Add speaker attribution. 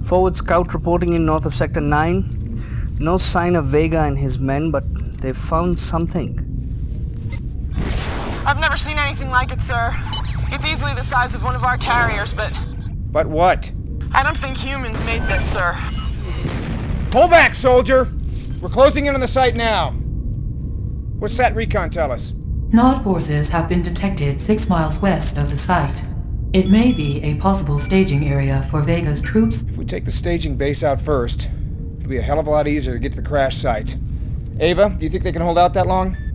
Speaker 1: Forward scout reporting in north of Sector 9. No sign of Vega and his men, but they've found something.
Speaker 2: I've never seen anything like it, sir. It's easily the size of one of our carriers, but...
Speaker 3: But what?
Speaker 2: I don't think humans made this, sir.
Speaker 3: Pull back, soldier! We're closing in on the site now. What's that recon tell us?
Speaker 4: Nod forces have been detected 6 miles west of the site. It may be a possible staging area for Vega's troops.
Speaker 3: If we take the staging base out first, it'll be a hell of a lot easier to get to the crash site. Ava, do you think they can hold out that long?